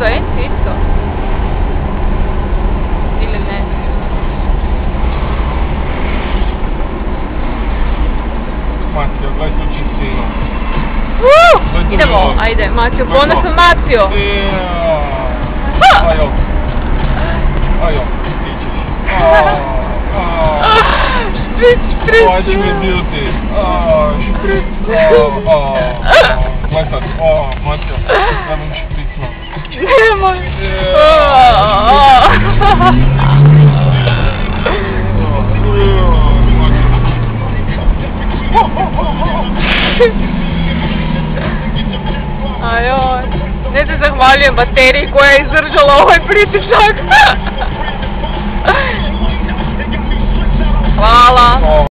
isto. Ili ne? Matio, gledaj tu čistinu. Idemo, ajde, Matio, ponosno Matio. Ajo. Ajo, stićeš. Špric. Watch me beauty. Špric. Gledaj sad. Matio, trebam špricno. Nemoj. Ajoj, ne se zahvaljujem bateriji koja je izdržala ovaj pritisak. Hvala.